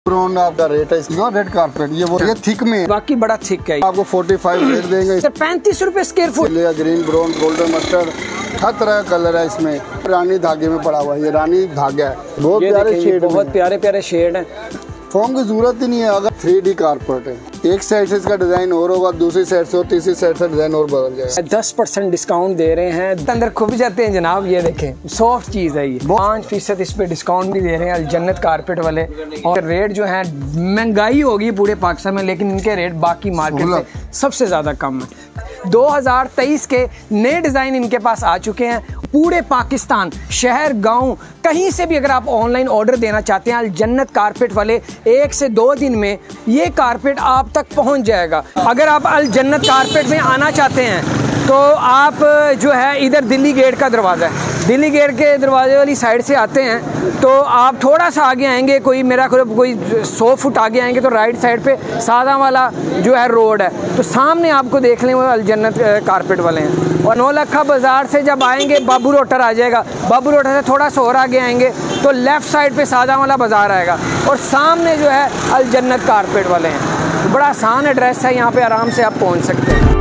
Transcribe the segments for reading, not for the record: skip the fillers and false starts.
Brown आपका rate है इसका रेड कारपेट ये थिक में बाकी बड़ा थिक है। आपको 45 रेट देंगे। 35 रुपए square foot. Green brown golden mustard हर तरह का कलर है इसमें। रानी धागे में पड़ा हुआ है, ये रानी धागा है। बहुत प्यारे शेड, बहुत प्यारे प्यारे शेड है। फॉर्म की जरूरत ही नहीं है। अगर 3D कारपेट है, एक साइड से इसका डिजाइन और होगा, दूसरी साइड से और तीसरी साइड से डिजाइन और बदल जाएगा। 10% डिस्काउंट दे रहे हैं, अंदर खुब जाते हैं जनाब। ये देखें सॉफ्ट चीज है, ये 5% इस पे डिस्काउंट भी दे रहे हैं अलजन्नत कारपेट वाले। और रेट जो है, महंगाई होगी पूरे पाकिस्तान में, लेकिन इनके रेट बाकी मार्केट से सबसे ज्यादा कम है। 2023 के नए डिजाइन इनके पास आ चुके हैं। पूरे पाकिस्तान, शहर गांव, कहीं से भी अगर आप ऑनलाइन ऑर्डर देना चाहते हैं, अलजन्नत कारपेट वाले 1 से 2 दिन में ये कारपेट आप तक पहुंच जाएगा। अगर आप अलजन्नत कारपेट में आना चाहते हैं तो आप जो है इधर दिल्ली गेट का दरवाज़ा है, दिल्ली गेट के दरवाजे वाली साइड से आते हैं तो आप थोड़ा सा आगे आएंगे, कोई 100 फुट आगे आएंगे तो राइट साइड पे सादा वाला जो है रोड है, तो सामने आपको देख लें वो अलजन्नत कारपेट वाले हैं। और नौलखा बाज़ार से जब आएंगे बाबू रोटर आ जाएगा, बाबू रोटर से थोड़ा सा और आगे आएंगे तो लेफ़्ट साइड पे सादा वाला बाज़ार आएगा और सामने जो है अलजन्नत कारपेट वाले हैं। तो बड़ा आसान एड्रेस है, यहाँ पे आराम से आप पहुँच सकते हैं।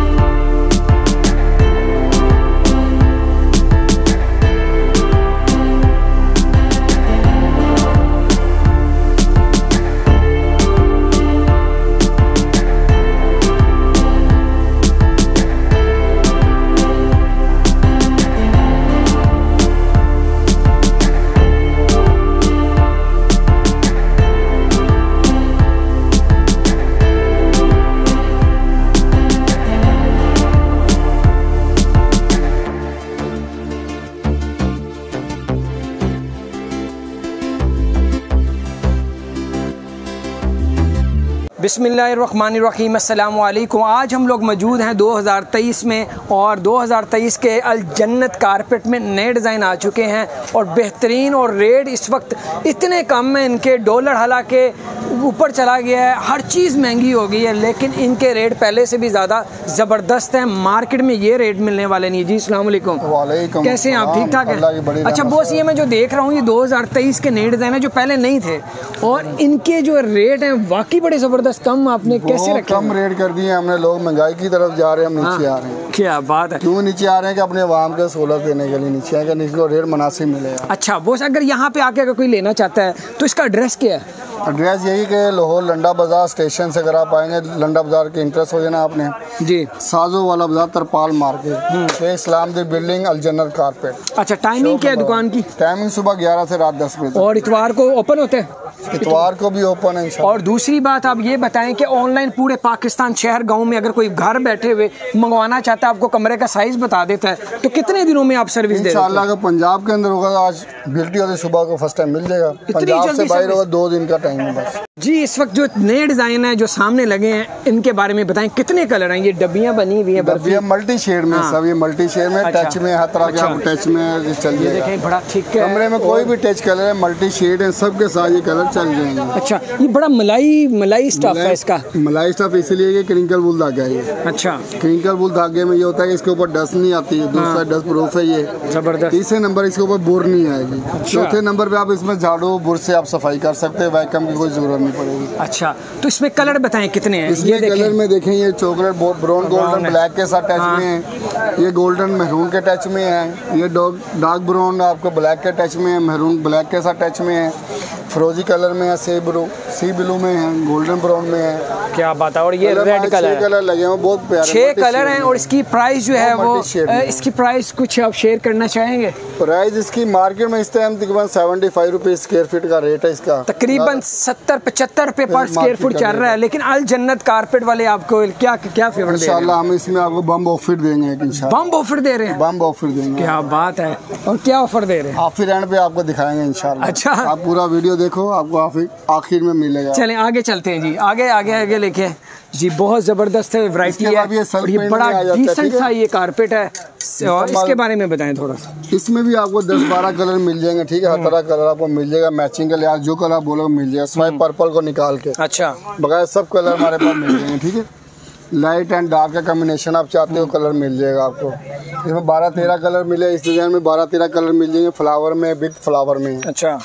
बिस्मिल्लाहिर्रहमानिर्रहीम, अस्सलामु अलैकुम। आज हम लोग मौजूद हैं 2023 में और 2023 के अलजन्नत कारपेट में नए डिज़ाइन आ चुके हैं और बेहतरीन। और रेट इस वक्त इतने कम हैं इनके, डॉलर हालांकि ऊपर चला गया है, हर चीज़ महंगी हो गई है, लेकिन इनके रेट पहले से भी ज़्यादा ज़बरदस्त हैं। मार्केट में ये रेट मिलने वाले नहीं। जी अस्सलाम वालेकुम, कैसे हैं आप? ठीक ठाक है? अच्छा बॉस, ये मैं जो देख रहा हूँ ये 2023 के नए डिज़ाइन है जो पहले नहीं थे और इनके जो रेट हैं वाकई बड़े ज़बरदस्त कम। आपने कैसे रखे? कम रेट कर दिए हमने। लोग महंगाई की तरफ जा रहे हैं, हम नीचे आ रहे हैं। क्या बात है। क्यों नीचे आ रहे हैं? कि अपने आवाम के सहूलत देने के लिए नीचे आएगा, इसको रेट मुनासिब मिलेगा। अच्छा बॉस, अगर यहाँ पे आके अगर कोई लेना चाहता है तो इसका एड्रेस क्या है? एड्रेस यही कि लाहौर लंडा बाजार स्टेशन से अगर आप आएंगे, लंडा बाजार के इंटरेस्ट हो जाना आपने जी, साजो वाला बाजार, तरपाल market, Sheikh Islam the building, Aljannat carpet. अच्छा, टाइमिंग क्या है दुकान की? टाइमिंग सुबह 11 से रात 10 बजे। और इतवार को ओपन होते हैं? इतवार को भी ओपन है। और दूसरी बात आप ये बताएं कि ऑनलाइन पूरे पाकिस्तान, शहर गांव में अगर कोई घर बैठे हुए मंगवाना चाहता है, आपको कमरे का साइज बता देता है, तो कितने दिनों में आप सर्विस दे देते हैं? इंशाल्लाह पंजाब के अंदर होगा, आज बिल्टी होती सुबह को फर्स्ट टाइम मिल जाएगा। पंजाब से बाहर होगा 2 दिन का टाइम है बस। जी, इस वक्त जो नए डिजाइन है जो सामने लगे हैं, इनके बारे में बताएं, कितने कलर हैं? ये डब्बियां बनी हुई है मल्टी शेड में। सब ये मल्टी शेड में, टच में, हर तरह के टच में चल जाएगा। बड़ा ठीक है, कमरे में कोई भी टच कलर है, मल्टी शेड है, सबके साथ ये कलर चल जाएंगे। अच्छा, ये बड़ा मलाई स्टफ है इसका। मलाई स्टफ इसलिए कि क्रिंकल वूल धागा है। अच्छा, क्रिंकल वूल धागे में ये होता है कि इसके ऊपर डस्ट नहीं आती है। दूसरा डस्ट प्रूफ है ये, जबरदस्त। तीसरे नंबर इसके ऊपर बुर नहीं आएगी। चौथे नंबर पे आप इसमें झाड़ू बुर से आप सफाई कर सकते हैं, वैक्यूम की कोई जरूरत नहीं पड़ेगी। अच्छा, तो इसमें कलर बताएं कितने हैं? इसमें कलर में देखें, ये चॉकलेट ब्राउन गोल्डन ब्लैक के साथ टच में है, ये गोल्डन महरून के टच में है, ये डार्क ब्राउन आपको ब्लैक के टच में है, महरून ब्लैक के साथ टच में है, फ्रोजी कलर में है, सी ब्लू में है, गोल्डन ब्राउन में है। क्या बात है। और ये रेड कलर लगे हैं, बहुत प्यारे 6 कलर हैं। और इसकी प्राइस जो है वो, इसकी प्राइस कुछ आप शेयर करना चाहेंगे? प्राइस इसकी मार्केट में इस टाइम तकरीबन 75 रुपये स्क्वायर फीट का रेट है इसका। तकरीबन 70-75 रुपये पर स्क्वायर फुट चल रहा है। लेकिन अलजन्नत कारपेट वाले आपको क्या फेवर देंगे? इंशाल्लाह हम इसमें आपको बम ऑफर देंगे। बम ऑफर दे रहे हैं? बम ऑफर देंगे। क्या बात है। और क्या ऑफर दे रहे हैं? आखिर एंड पे आपको दिखाएंगे इंशाल्लाह। अच्छा, आप पूरा वीडियो देखो, आपको आखिर में मिलेगा। चलें आगे चलते हैं जी, आगे लेके जी। बहुत जबरदस्त है, वैरायटी है, ये बड़ा डिसेंट सा ये कारपेट है। और इसके बारे में बताएं थोड़ा सा। इसमें भी आपको 10-12 कलर मिल जाएंगे, ठीक है। हर तरह कलर आपको मिल जाएगा, मैचिंग का लिहाज जो कलर बोलोगे मिल जाएगा, सिवाय पर्पल को निकाल के। अच्छा, बगैर सब कलर हमारे पास मिल जाएंगे, ठीक है। लाइट एंड डार्क का कॉम्बिनेशन आप चाहते हो कलर मिल जाएगा आपको। इसमें 12-13 कलर मिले, इस डिजाइन में 12-13 कलर मिल जाएंगे। फ्लावर में, बिग फ्लावर में। अच्छा,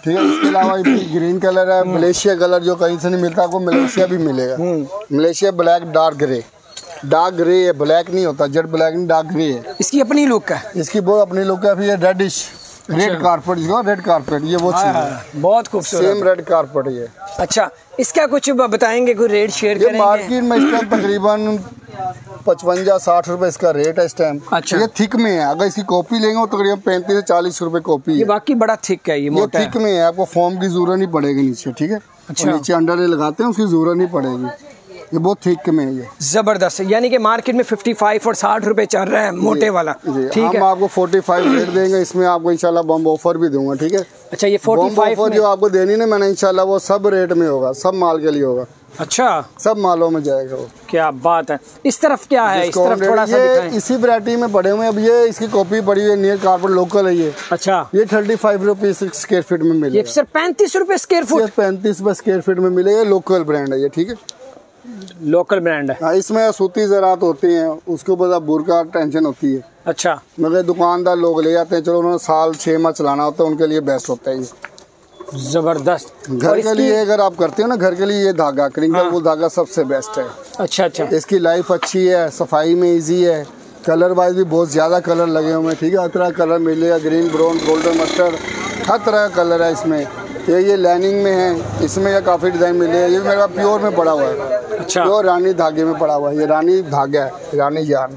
ठीक है। इसके अलावा ग्रीन कलर है, मलेशिया कलर जो कहीं से नहीं मिलता, आपको मलेशिया भी मिलेगा। मलेशिया ब्लैक डार्क ग्रे है, ब्लैक नहीं होता, जेट ब्लैक नहीं, डार्क ग्रे है। इसकी अपनी लुक है, इसकी बहुत अपनी लुक है। फिर ये रेडिश रेड कारपेट, जिसको रेड कारपेट, ये वो चीज है, बहुत खूबसूरत, सेम रेड कारपेट ये। अच्छा, इसका कुछ बताएंगे, कोई रेट शेयर ये करेंगे? मार्केट में इस टाइम तकरीबन 55-60 रुपए इसका रेट है इस टाइम। अच्छा। ये थिक में है, अगर इसकी कॉपी लेंगे तो तकरीबन 35 से 40 रुपए कॉपी ये है। बाकी बड़ा थिक है, ये मोटा थिक में है, आपको फॉर्म की जरूरत नहीं पड़ेगी नीचे, ठीक है। अच्छा। नीचे अंडर लगाते हैं, उसकी जरूरत नहीं पड़ेगी, ये बहुत थिक में है। ये जबरदस्त है, यानी कि मार्केट में 55 और 60 रुपए चल रहा है मोटे वाला, ठीक है। हम आपको 45 रेट देंगे, इसमें आपको इंशाल्लाह बम ऑफर भी दूंगा, ठीक है। अच्छा, ये 45 ऑफर जो आपको देनी ना मैंने, इंशाल्लाह वो सब रेट में होगा, सब माल के लिए होगा। अच्छा, सब मालों में जाएगा वो। क्या बात है। इस तरफ क्या है, इस तरफ थोड़ा सा ये दिखाएं। इसी वैरायटी में पड़े हुए हैं। अब ये इसकी कॉपी पड़ी हुई है, नियर कारपेट लोकल है ये। अच्छा, ये 35 रुपीज स्क्वायर फीट में ये मिलेगा। सिर्फ 35 रुपए स्क्वायर फुट, 35 स्क्वायर फीट में मिलेगा। लोकल ब्रांड है ये, ठीक है, लोकल ब्रांड है। हाँ, इसमें सूती ज़रात होती हैं, उसके ऊपर बुरका टेंशन होती है। अच्छा, मगर दुकानदार लोग ले जाते हैं, चलो उन्होंने साल 6 माह चलाना होता है, उनके लिए बेस्ट होता है ये। जबरदस्त। घर के लिए अगर आप करते हो ना, घर के लिए ये धागा क्रिंकल वूल धागा सबसे बेस्ट है। अच्छा अच्छा, इसकी लाइफ अच्छी है, सफाई में इजी है, कलर वाइज भी बहुत ज़्यादा कलर लगे हुए हैं, ठीक है। हर तरह का कलर मिलेगा, ग्रीन, ब्राउन, गोल्डन, मस्टर्ड, हर तरह का कलर है इसमें। ये लाइनिंग में है, इसमें ये काफ़ी डिज़ाइन मिलेगा। ये मेरा प्योर में पड़ा हुआ है। अच्छा, प्योर रानी धागे में पड़ा हुआ है, ये रानी धागा है, रानी जान।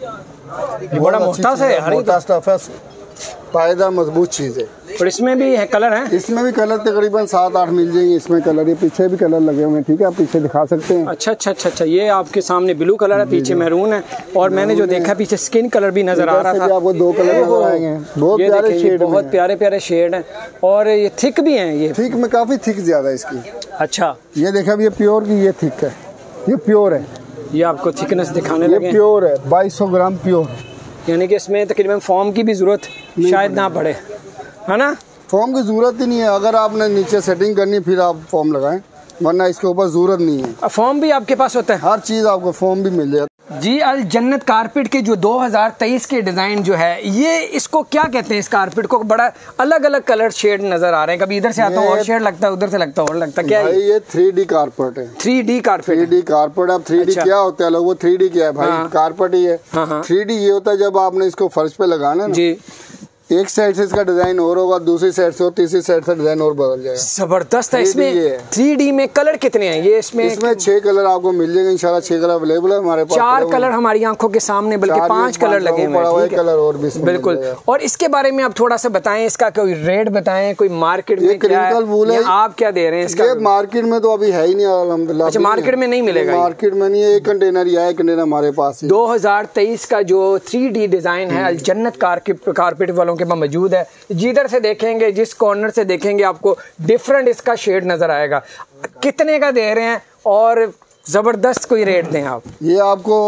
ये बड़ा मोटा सा है, मोटा स्टफ है, पायदार मजबूत चीज़ है। और इसमें भी है कलर है? इसमें भी कलर तकरीबन 7-8 मिल जाएंगे इसमें कलर। ये पीछे भी कलर लगे हुए हैं, ठीक है, आप पीछे दिखा सकते हैं। अच्छा अच्छा अच्छा अच्छा, ये आपके सामने ब्लू कलर है, पीछे मैरून है, और मैंने जो देखा पीछे स्किन कलर भी नजर आ रहा था। आपको 2 कलर नजर आएंगे, बहुत ये प्यारे देखिए, शेड, बहुत प्यारे प्यारे शेड हैं, और ये थिक भी हैं। ये थिक में काफी थिक ज्यादा है इसकी। अच्छा, ये देखा, अब ये प्योर की, ये थिक है, ये प्योर है, ये आपको थिकनेस दिखाने ये लगे, प्योर है, 2200 ग्राम प्योर। यानी कि इसमें तकरीबन फॉर्म की भी जरूरत शायद ना पड़े, है ना? फॉर्म की जरूरत ही नहीं है, अगर आपने नीचे सेटिंग करनी फिर आप फॉर्म लगाएं, वरना इसके ऊपर जरूरत नहीं है। फॉर्म भी आपके पास होता है? हर चीज आपको फॉर्म भी मिल जाएगा। जी, अल जन्नत कारपेट के जो 2023 के डिजाइन जो है, ये इसको क्या कहते हैं? इस कारपेट को बड़ा अलग अलग कलर शेड नजर आ रहे हैं, कभी इधर से आता है और शेड लगता है, उधर से लगता है और लगता है। क्या भाई ये 3D कारपेट है। 3D carpet? 3D carpet. अब 3D अच्छा। क्या होता है, लोग वो 3D क्या है भाई? हाँ। कारपेट ही है। हाँ। 3D ये होता है जब आपने इसको फर्श पे लगाना ना जी, एक साइड से इसका डिजाइन और होगा, दूसरी साइड से और तीसरी साइड से डिजाइन और बदल जाएगा। जबरदस्त है। 3D इसमें है। 3D में कलर कितने हैं? ये इसमें 6 कलर आपको मिल जाएंगे इंशाल्लाह। 6 कलर अवेलेबल है हमारे पास। 4 कलर हमारी आंखों के सामने, बल्कि 5 कलर लगे हुए हैं, ठीक है? कलर और भी बिल्कुल। और इसके बारे में आप थोड़ा सा बताएं, इसका कोई रेट बताएं, कोई मार्केट में क्या है, वूल है, आप क्या दे रहे हैं इसका? मार्केट में तो अभी है ही नहीं अल्हम्दुलिल्लाह। अच्छा, मार्केट में नहीं मिलेगा? मार्केट में नहीं है, एक कंटेनर ही है, कंटेनर हमारे पास है। 2023 का जो 3D डिजाइन है अल जन्नत कारपेट वालों के पास मौजूद है। जिधर से देखेंगे, जिस कॉर्नर से देखेंगे, आपको डिफरेंट इसका शेड नजर आएगा। कितने का दे रहे हैं और जबरदस्त कोई रेट दें आप? ये आपको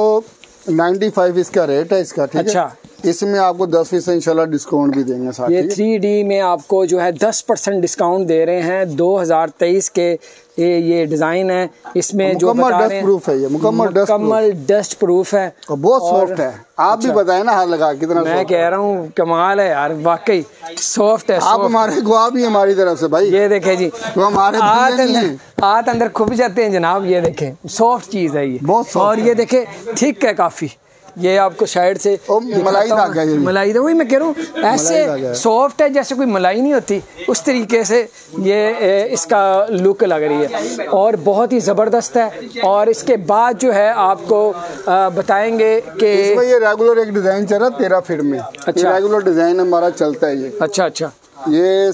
95 इसका रेट है इसका, ठीक है। अच्छा, इसमें आपको 10% इंशाल्लाह डिस्काउंट भी देंगे साथ। ये 3D में आपको जो है 10% डिस्काउंट दे रहे हैं। 2023 के ये डिजाइन है, इसमें जो बता रहे हैं डस्ट प्रूफ है, ये मुकम्मल डस्ट प्रूफ है और बहुत सॉफ्ट है। आप भी बताएं ना हाथ लगा कितना। मैं कह रहा हूँ कमाल है यार, वाकई सॉफ्ट है। आप हमारे गवाह भी हमारी तरफ से भाई। ये देखें जी, तो हमारे हाथ अंदर खुब जाते हैं जनाब। ये देखें, सॉफ्ट चीज है ये, बहुत सॉफ्ट। और ये देखें थिक है काफी। ये आपको साइड से मलाई धागा है, मलाई वही मैं कह रहा हूँ, ऐसे सॉफ्ट है जैसे कोई मलाई नहीं होती, उस तरीके से ये इसका लुक लग रही है, और बहुत ही ज़बरदस्त है। और इसके बाद जो है आपको बताएंगे कि इसमें ये रेगुलर एक डिज़ाइन चल रहा है 13 फीट में। अच्छा, रेगुलर डिज़ाइन हमारा चलता है ये। अच्छा अच्छा, ये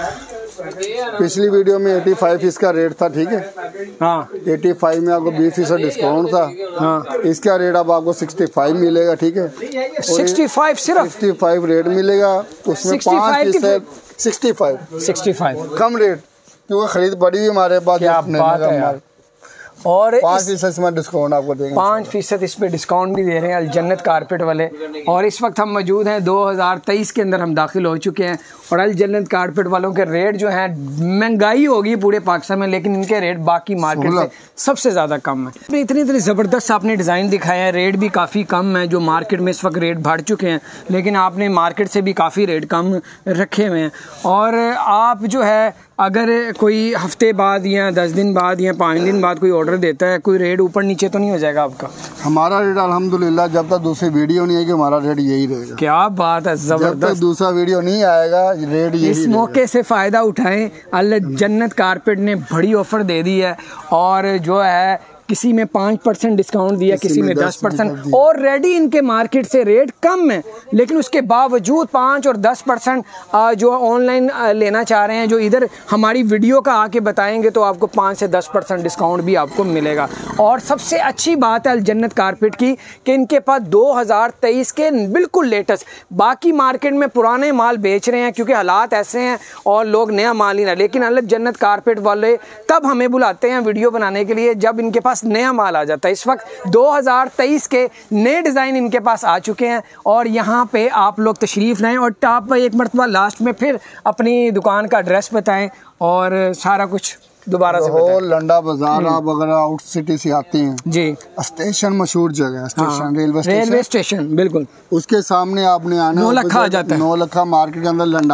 पिछली वीडियो में 85 इसका रेट था, ठीक है। हाँ, 85 में आपको 20% डिस्काउंट था। हाँ, इसका रेट अब आपको 65 मिलेगा, ठीक है। 65 सिर्फ 65 रेट मिलेगा, उसमें 5% 65 65 कम रेट, क्योंकि खरीद बड़ी हुई हमारे पास। क्या बात है यार। और 5% में डिस्काउंट आपको देंगे, 5% इस पे डिस्काउंट भी दे रहे हैं अल जन्नत कारपेट वाले। और इस वक्त हम मौजूद हैं 2023 के अंदर हम दाखिल हो चुके हैं और अल जन्नत कारपेट वालों के रेट जो हैं, महंगाई होगी पूरे पाकिस्तान में लेकिन इनके रेट बाकी मार्केट से सबसे ज़्यादा कम है। इतनी ज़बरदस्त आपने डिज़ाइन दिखाए हैं, रेट भी काफ़ी कम है, जो मार्केट में इस वक्त रेट बढ़ चुके हैं लेकिन आपने मार्केट से भी काफ़ी रेट कम रखे हुए हैं। और आप जो है अगर कोई हफ्ते बाद या 10 दिन बाद या 5 दिन बाद कोई ऑर्डर देता है, कोई रेट ऊपर नीचे तो नहीं हो जाएगा आपका? हमारा रेट अल्हम्दुलिल्लाह जब तक दूसरी वीडियो नहीं आएगी हमारा रेट यही रहेगा। क्या बात है, जबरदस्त। जब तक दूसरा वीडियो नहीं आएगा रेट यही। इस मौके से फ़ायदा उठाएं, अल जन्नत कारपेट ने बड़ी ऑफ़र दे दी है और जो है किसी में 5% डिस्काउंट दिया, किसी में 10%। और रेडी इनके मार्केट से रेट कम है लेकिन उसके बावजूद 5 और 10% जो ऑनलाइन लेना चाह रहे हैं, जो इधर हमारी वीडियो का आके बताएंगे तो आपको 5 से 10% डिस्काउंट भी आपको मिलेगा। और सबसे अच्छी बात है अल जन्नत कारपेट की कि इनके पास 2023 के बिल्कुल लेटेस्ट, बाकी मार्केट में पुराने माल बेच रहे हैं क्योंकि हालात ऐसे हैं और लोग नया माल ही ना, लेकिन अल जन्नत कारपेट वाले तब हमें बुलाते हैं वीडियो बनाने के लिए जब इनके पास नया माल आ जाता है। इस वक्त 2023 के नए डिज़ाइन इनके पास आ चुके हैं और यहाँ पे आप लोग तशरीफ़ लाएं। और आप एक मरतबा लास्ट में फिर अपनी दुकान का एड्रेस बताएं और सारा कुछ दोबारा से बताएं। लंडा बाजार, आप अगर आउट सिटी से आते हैं जी, स्टेशन मशहूर जगह है, स्टेशन रेलवे स्टेशन बिल्कुल उसके सामने आपने आना, नौलखा आ जाता है, नौलखा मार्केट के अंदर लंडा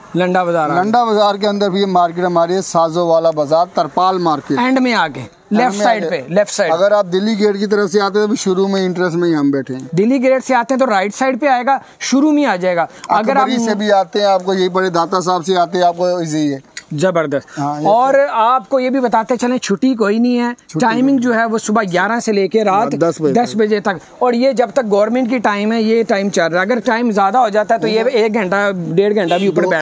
बाजार के अंदर भी मार्केट हमारी है, साजो वाला बाजार, तरपाल मार्केट एंड में आगे लेफ्ट साइड पे, लेफ्ट साइड। अगर आप दिल्ली गेट की तरफ से आते हैं तो शुरू में इंटरेस्ट में ही हम बैठे हैं। दिल्ली गेट से आते हैं तो राइट साइड पे आएगा, शुरू में आ जाएगा। अगर आप से भी आते हैं आपको यही पड़े, दाता साहब से आते हैं आपको इजी है, जबरदस्त। और आपको ये भी बताते चलें छुट्टी कोई नहीं है, टाइमिंग जो है वो सुबह 11 से लेके रात 10 बजे तक, और ये जब तक गवर्नमेंट की टाइम है ये टाइम चल रहा है। अगर टाइम ज्यादा हो जाता है तो ये 1 घंटा 1.5 घंटा भी ऊपर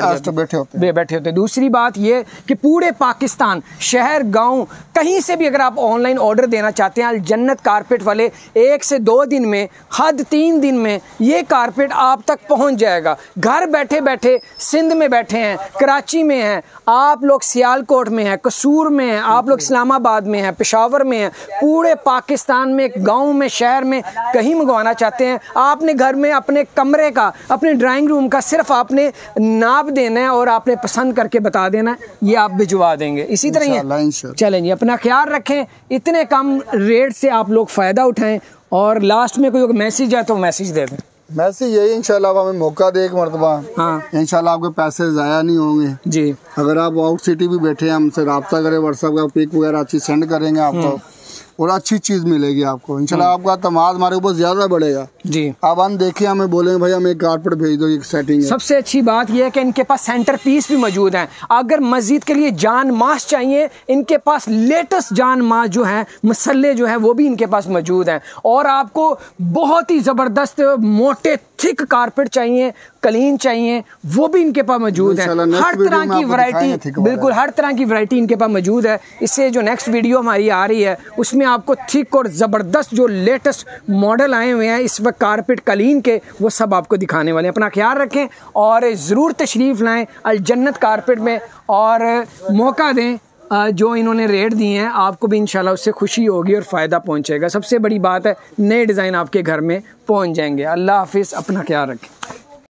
बैठे होते। दूसरी बात ये कि पूरे पाकिस्तान, शहर गाँव, कहीं से भी अगर आप ऑनलाइन ऑर्डर देना चाहते हैं अल जन्नत कारपेट वाले 1 से 2 दिन में, हद 3 दिन में ये कारपेट आप तक पहुंच जाएगा। घर बैठे बैठे सिंध में बैठे हैं, कराची में हैं, आप लोग सियालकोट में हैं, कसूर में हैं, आप लोग इस्लामाबाद में हैं, पेशावर में हैं, पूरे पाकिस्तान में गांव में, शहर में कहीं मंगवाना चाहते हैं, आपने घर में अपने कमरे का, अपने ड्राइंग रूम का सिर्फ आपने नाप देना है और आपने पसंद करके बता देना है, ये आप भिजवा देंगे। इसी तरह ही चलें जी, अपना ख्याल रखें, इतने कम रेट से आप लोग फ़ायदा उठाएं। और लास्ट में कोई मैसेज है तो मैसेज दे दें। मैसेज यही, इंशाल्लाह हमें मौका दे एक मरतबा, हाँ, इंशाल्लाह आपके पैसे ज़ाया नहीं होंगे जी। अगर आप आउट सिटी भी बैठे हैं, हमसे रब्ता करें, व्हाट्सएप का पिक वगैरह अच्छी सेंड करेंगे आपको और अच्छी चीज़ मिलेगी आपको इंशाल्लाह। आपका तमाद हमारे ऊपर ज़्यादा बढ़ेगा जी। अब हम देखिए, हमें बोलेंगे भाई हमें एक कारपेट भेज दो, एक सेटिंग है। सबसे अच्छी बात यह है कि इनके पास सेंटर पीस भी मौजूद हैं। अगर मस्जिद के लिए जान मास चाहिए, इनके पास लेटेस्ट जान मास जो है, मसल्ले जो है वो भी इनके पास मौजूद हैं। और आपको बहुत ही ज़बरदस्त मोटे थिक कारपेट चाहिए, क्लीन चाहिए, वो भी इनके पास मौजूद है। हर तरह की वैरायटी, बिल्कुल हर तरह की वैरायटी इनके पास मौजूद है। इससे जो नेक्स्ट वीडियो हमारी आ रही है उसमें आपको थिक और ज़बरदस्त जो लेटेस्ट मॉडल आए हुए हैं इस वक्त कारपेट क्लीन के, वो सब आपको दिखाने वाले हैं। अपना ख्याल रखें और ज़रूर तशरीफ़ लाएँ अल जन्नत कारपेट में और मौका दें। जो इन्होंने रेट दिए हैं आपको भी इंशाल्लाह उससे खुशी होगी और फ़ायदा पहुंचेगा। सबसे बड़ी बात है, नए डिज़ाइन आपके घर में पहुंच जाएंगे। अल्लाह हाफिज़, अपना ख्याल रखें।